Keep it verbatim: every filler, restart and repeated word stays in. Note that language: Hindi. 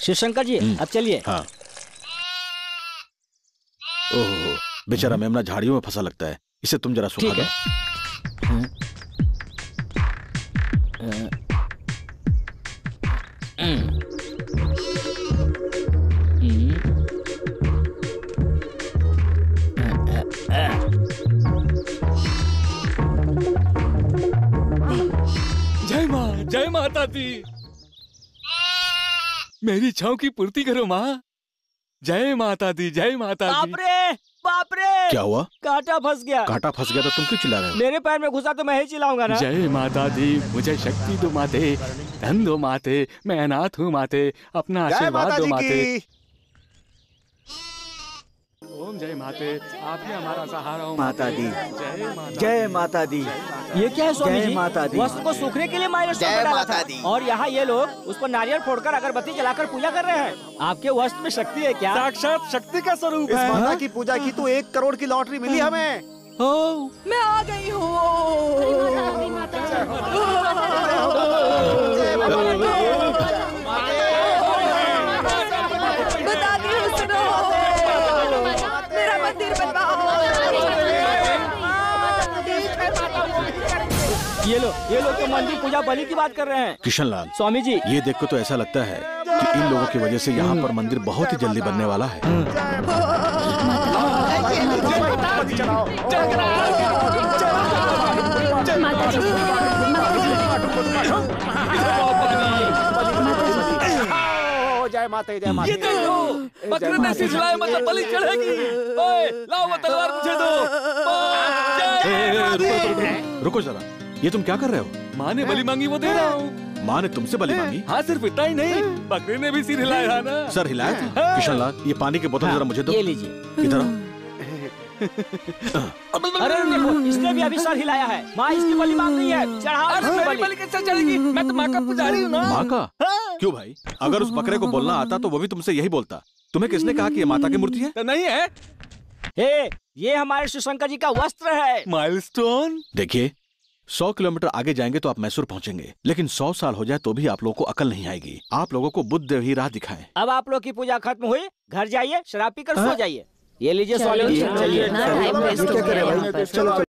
शिवशंकर जी अब चलिए। हाँ। ओह बेचारा मेमना झाड़ियों में फंसा लगता है, इसे तुम जरा सुखा दो। जय माँ, जय माता दी। मेरी छाँव की पूर्ति करो माँ। जय माता दी, जय माता दी। बाप रे, बाप रे। क्या हुआ? कांटा फंस गया। कांटा फंस गया तो तुम क्यों चिल्ला रहे हो? मेरे पैर में घुसा तो मैं ही चिल्लाऊंगा ना। जय माता दी, मुझे शक्ति दो माते, धन दो माते, मैं अनाथ हूँ माते, अपना आशीर्वाद दो माते। ओम जय माते, आप ही हमारा सहारा हो माता दी। जय माता दी। ये क्या है स्वामी जय जी? माता दी। वस्त्र को सूखने के लिए माइलस्टोन पे डाला था और यहाँ ये लोग उस पर नारियल फोड़कर अगरबत्ती जलाकर पूजा कर रहे हैं। आपके वस्त्र में शक्ति है क्या? साक्षात शक्ति का स्वरूप इस है। माता की पूजा की तो एक करोड़ की लॉटरी मिली हमें। ओ, मैं आ गई हूँ। बता दी हूँ, सुनो, मेरा मंदिर बनवाओ। ये लो, ये लोग तो मंदिर पूजा बलि की बात कर रहे हैं। किशनलाल, स्वामी जी, ये देखकर तो ऐसा लगता है कि इन लोगों की वजह से यहाँ पर मंदिर बहुत ही जल्दी बनने वाला है। जय माता दी, जय माता ये देखो, बकरे ने सिसलाए मतलब बलि चढ़ेगी। ओए, लाओ वो तलवार मुझे दो। ए, ए, ए, रुको, रुको, रुको, रुको जरा, ये तुम क्या कर रहे हो? माँ ने बलि मांगी, वो दे रहा हूँ। माँ ने तुमसे बलि मांगी? हाँ, सिर्फ इतना ही नहीं, बकरे ने भी सिर हिलाया है ना। सर हिलाया था? किशनलाल, ये पानी की बोतल जरा मुझे दो। ये लीजिए। इधर आओ। अरे देखो, इसने भी अभी सर हिलाया है। माँ इसकी बलि मांग रही है। चढ़ाओ इसकी बलि। बलि कैसे चढ़ेगी? मैं तो माँ का पुजारी हूँ ना। माँ का? क्यों भाई? अगर उस बकरे को बोलना आता तो वो भी तुमसे यही बोलता। तुम्हें किसने कहा कि ये माता की मूर्ति है? तो नहीं है। हे, ये हमारे शिवशंकर जी का वस्त्र है। माइलस्टोन। देखिए, सौ किलोमीटर आगे जाएंगे तो आप मैसूर पहुंचेंगे, लेकिन सौ साल हो जाए तो भी आप लोगों को अकल नहीं आएगी। आप लोगों को बुद्ध ही राह दिखाएं। अब आप लोग की पूजा खत्म हुई, घर जाइए, शराब पीकर सो जाइए। ये लीजिए स्वामी जी, चलिए, चलिए। इतना टाइम वेस्ट हो गया यहाँ पर। चलो।